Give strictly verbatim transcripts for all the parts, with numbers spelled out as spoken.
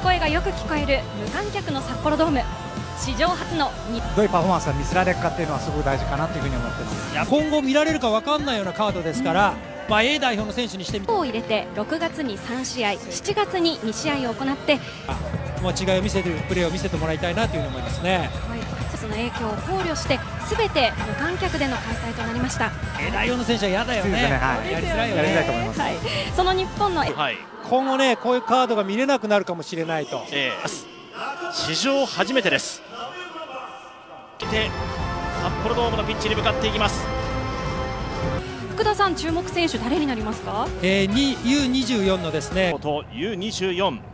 声がよく聞こえる無観客の札幌ドーム。史上初のどういうパフォーマンスが見せられるかっていうのはすごく大事かなというふうに思ってます。 いや今後見られるか分かんないようなカードですから、まあ、A 代表の選手にしてみてを入れてろくがつにさん試合、しちがつにに試合を行って、 もう違いを見せてるプレーを見せてもらいたいなというふうに思いますね。 はい、その影響を考慮してすべて無観客での開催となりました。 A 代表の選手は嫌だよね、 はい、 やりづらいよね。 やりづらいと思います。 はい、その日本の、 はい、 今後ねこういうカードが見れなくなるかもしれないと、 えー、史上初めてです。で札幌ドームのピッチに向かっていきます。 福田さん、注目選手誰になりますか？ えー、ユーにじゅうよん のですねと ユーにじゅうよん、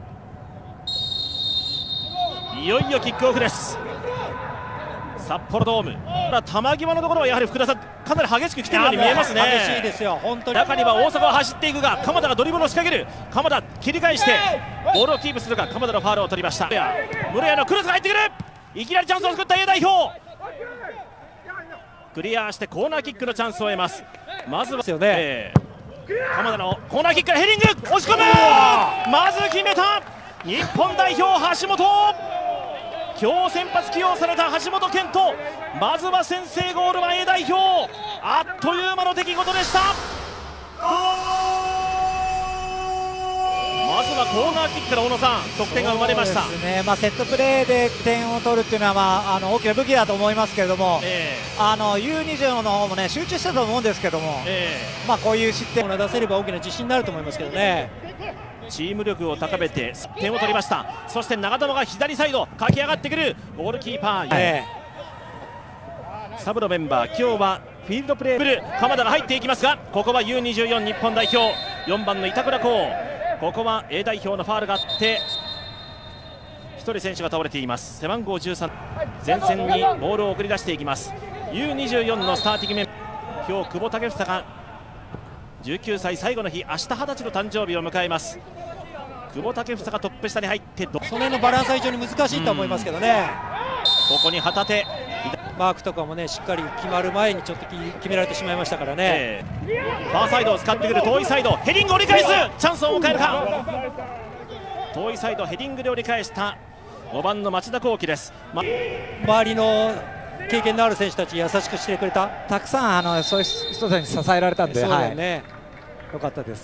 いよいよキックオフです。札幌ドーム、球際のところはやはり福田さんかなり激しく来ているように見えますね。 激しいですよ本当に。 中には大阪が走っていくが、鎌田がドリブルを仕掛ける。鎌田切り返してボールをキープするが、鎌田のファウルを取りました。室谷のクロスが入ってくる。いきなりチャンスを作った A 代表、クリアしてコーナーキックのチャンスを得ます。まずはですよね、えー、鎌田のコーナーキックからヘディング、押し込む、まず決めた日本代表橋本。今日先発起用された橋本健人、まずは先制ゴールは A 代表。あっという間の出来事でした。まずはコーナーキックから小野さん、得点が生まれました。 そうですね、まあ、セットプレーで点を取るっていうのは、まあ、あの大きな武器だと思いますけれども、えー、あの ユーにじゅうよん の方もね集中したと思うんですけども、えー、まあこういう失点を出せれば大きな自信になると思いますけどね。 チーム力を高めて点を取りました。そして長友が左サイド駆け上がってくる。ゴールキーパー、えー、サブのメンバー、今日はフィールドプレーブル鎌田が入っていきますが、ここは ユーにじゅうよん 日本代表よんばんの板倉滉、ここは A 代表のファウルがあってひとり選手が倒れています。背番号じゅうさん、前線にボールを送り出していきます。 ユーにじゅうよん のスターティングメンバー、今日久保建英がじゅうきゅうさい最後の日、明日はたちの誕生日を迎えます。久保建英がトップ下に入って、その辺のバランスは非常に難しいと思いますけどね。 ここに旗手、 マークとかもねしっかり決まる前にちょっと決められてしまいましたからね、えー、ファーサイドを使ってくる遠いサイド、ヘディング折り返すチャンスを迎えるか。遠いサイドヘディングで折り返したごばんの町田浩樹です、ま、 周りの経験のある選手たち優しくしてくれた、 たくさんあのそういう人たちに支えられたんで、 そうだよね、はい、 よかったです。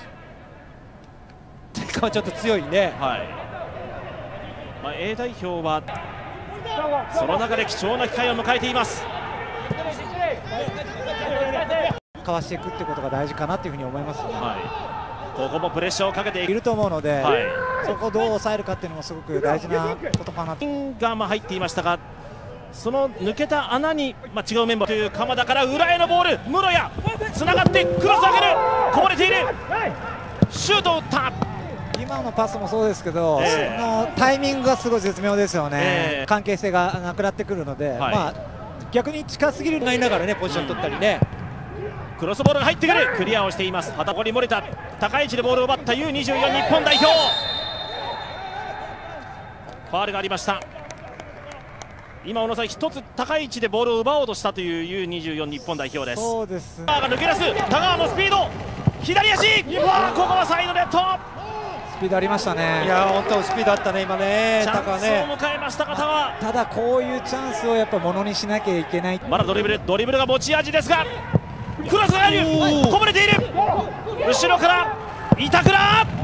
結果はちょっと強いね、 はい、まあ、A 代表はその中で貴重な機会を迎えています。 かわしていくってことが大事かなというふうに思います、ね、 はい、ここもプレッシャーをかけていると思うので、 はい、 そこをどう抑えるかっていうのもすごく大事なことかなと。 がまあ入っていましたが、その抜けた穴に、まあ、違うメンバーという鎌田から裏へのボール、室谷つながってクロス上げる、こぼれている、シュートを打った。 今のパスもそうですけど、 えー、 そのタイミングがすごい絶妙ですよね、 えー、 関係性がなくなってくるので、はい、まあ、逆に近すぎるなりながらねポジション取ったりね、 うん、クロスボールが入ってくる、クリアをしています。はたこに漏れた、高い位置でボールを奪った ユーにじゅうよん 日本代表、ファウルがありました。今小野さん、一つ高い位置でボールを奪おうとしたという ユーにじゅうよん 日本代表です。 そうですね、 が抜け出す、田川のスピード、左足、ここはサイドネット、 スピードありましたね。 いや本当スピードあったね今ね。 チャンスを迎えましたが、田川、 ただこういうチャンスをやっぱものにしなきゃいけない。 まだドリブルドリブルが持ち味ですが、クロスが入る、こぼれている、後ろから板倉、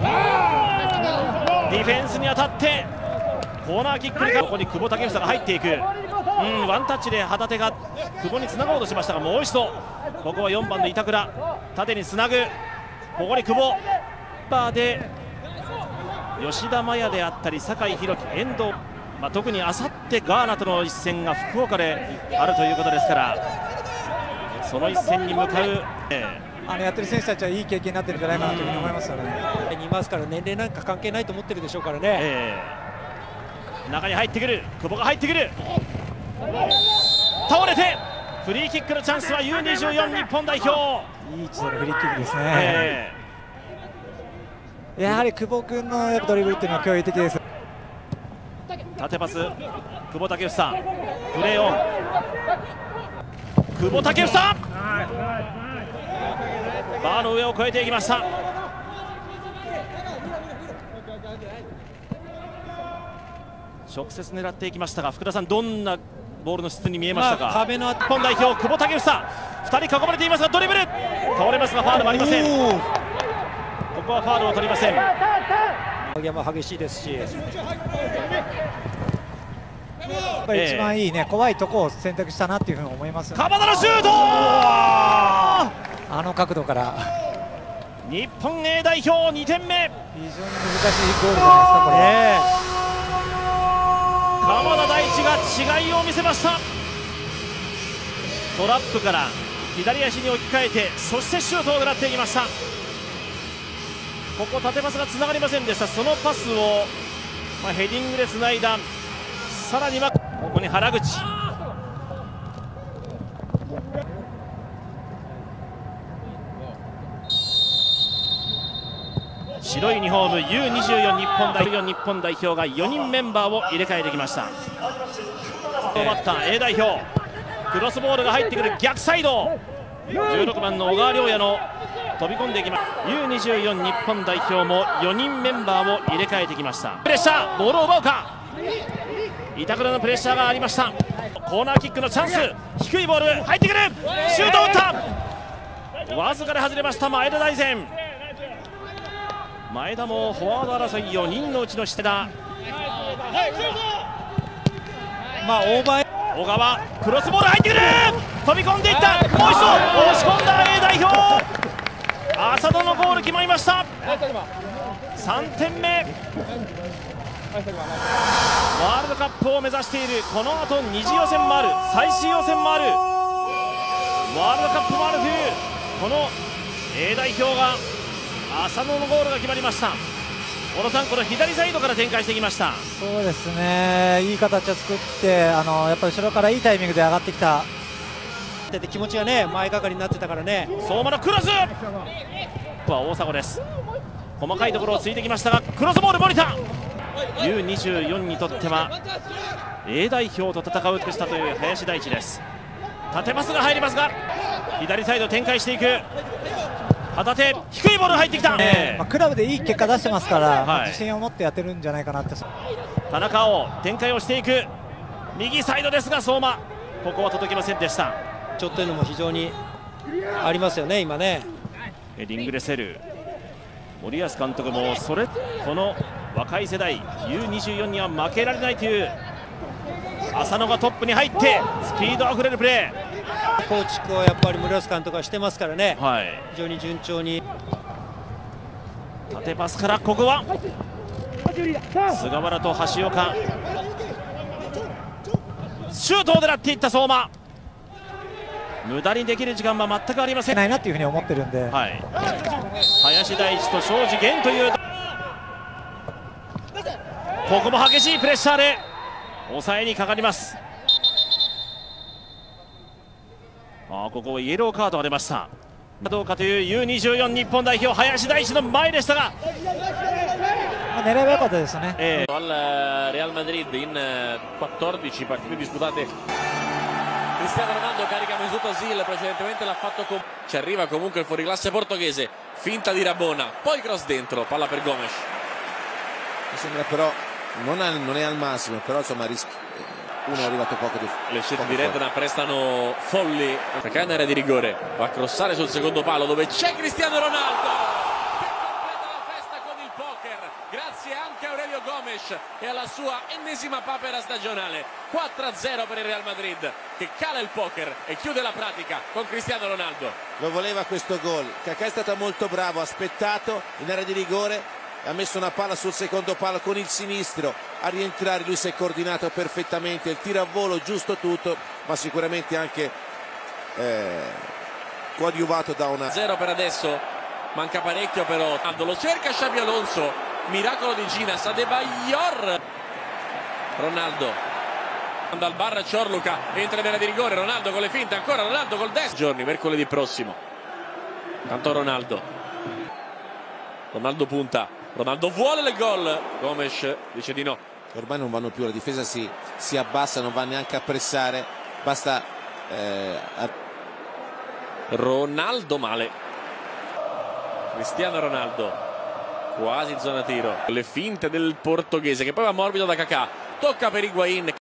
ディフェンスに当たってコーナーキックに、ここに久保建英が入っていく、うん、ワンタッチで旗手が久保につなごうとしましたが、もう一度ここはよんばんの板倉、縦につなぐ、ここに久保バーで吉田麻也であったり酒井宏樹、遠藤、まあ、特にあさってガーナとの一戦が福岡であるということですから、その一戦に向かう、えー、あのやってる選手たちはいい経験になってるんじゃないかなというふうに思いますよね。 いますから、年齢なんか関係ないと思ってるでしょうからね、 えー、中に入ってくる、久保が入ってくる、倒れてフリーキックのチャンスは ユーにじゅうよん 日本代表、 いい位置でのフリーキックですね、 えー、やはり久保君のやっぱドリブルっていうのは驚異的です。 縦パス、久保建英、プレーオン、久保建英、バーの上を越えていきました。 直接狙っていきましたが、福田さん、どんなボールの質に見えましたか。 まあ、壁の日本代表、久保建英、ふたり囲まれていますが、ドリブル倒れますがファウルもありません。ここはファウルを取りません。 山激しいですし、 やっぱり一番いいね、えー、怖いとこを選択したなっていうふうに思います、ね。 鎌田のシュート、 あの角度から日本 A 代表にてんめ。 非常に難しいゴールじゃないですか、これ。えー鎌田大地が違いを見せました。トラップから左足に置き換えて、そしてシュートを狙っていきました。ここ縦パスがつながりませんでした。そのパスを、まあ、ヘディングでつないだ。さらにはここに原口、白いユニフォーム ユーにじゅうよん 日本代表日本代表がよにんメンバーを入れ替えてきました。バッター A 代表、クロスボールが入ってくる逆サイド、じゅうろくばんの小川亮也の飛び込んでいきます。 ユーにじゅうよん 日本代表もよにんメンバーを入れ替えてきました。プレッシャー、ボールを奪うか、板倉のプレッシャーがありました。コーナーキックのチャンス、低いボール入ってくる、シュートを打った、わずかで外れました。前田大然、前田もフォワード争いよにんのうちの下田、 まあ、オーバー小川、クロスボール入ってくる、飛び込んでいった、もう一度押し込んだ A 代表、浅野のゴール決まりました。さんてんめ、ワールドカップを目指している。この後二次予選もある、最終予選もある、ワールドカップもあるというこの A 代表が、浅野のゴールが決まりました。小野さん、この左サイドから展開してきました。 そうですね、いい形を作って、あのやっぱり後ろからいいタイミングで上がってきた。 で気持ちがね、前がかりになってたからね。 相馬のクロスは大迫です。細かいところをついてきましたが、クロスボール森田、 ユーにじゅうよん にとっては A 代表と戦うとしたという林大地です。縦パスが入りますが、左サイド展開していく、旗手、低いボール入ってきた、 ね、まあ、クラブでいい結果出してますから、 はい、 まあ、自信を持ってやってるんじゃないかなって。 田中を展開をしていく、右サイドですが相馬、ここは届きませんでした。 ちょっというのも非常にありますよね、今ね。 ヘディングで競る森保監督も、それこの若い世代 ユーにじゅうよん には負けられないという、浅野がトップに入ってスピードあふれるプレー、 構築をやっぱり森保監督はしてますからね、 はい、 非常に順調に。 縦パスから、ここは菅原と橋岡、シュートを狙っていった相馬、無駄にできる時間は全くありません。 ないなっていうふうに思ってるんで、 はい、林大地と庄司源という、ここも激しいプレッシャーで抑えにかかります。あここはイエローカードが出ました。どうかという ユーにじゅうよん 日本代表、林大地の前でしたが、 まあ、狙いは良かったですね。 えー al Real Madrid in quattordici partite disputate. Cristiano Ronaldo carica Mesut Özil, precedentemente l'ha fatto con... Ci arriva comunque il fuoriclasse portoghese, finta di Rabona, poi cross dentro, palla per Gomes. Mi sembra però non, al, non è al massimo, però insomma rischia. Uno è arrivato poco di le scelte di Redna prestano folli, perché è in area di rigore, va a crossare sul secondo palo dove c'è Cristiano Ronaldo che completa la festa con il poker, grazie anche a Aurelio Gomes e alla sua ennesima papera stagionale. Quattro a zero per il Real Madrid che cala il poker e chiude la pratica con Cristiano Ronaldo. Lo voleva questo gol, Kaká è stato molto bravo, ha aspettato in area di rigore, ha messo una palla sul secondo palo con il sinistro a rientrare, lui si è coordinato perfettamente, il tiro a volo giusto tutto, ma sicuramente anche eh, coadiuvato da una... Zero per adesso, manca parecchio però, lo cerca Xabi Alonso, miracolo di Ginas, Adebayor, Ronaldo, dal bar Ciorluca, entra in area di rigore, Ronaldo con le finte, ancora Ronaldo col destro, giorni, mercoledì prossimo, tanto Ronaldo, Ronaldo punta, Ronaldo vuole il gol, Gomes dice di no. Ormai non vanno più, la difesa si, si abbassa, non va neanche a pressare, basta eh, a... Ronaldo male, Cristiano Ronaldo quasi zona tiro, le finte del portoghese che poi va morbido da Kaká, tocca per Higuain.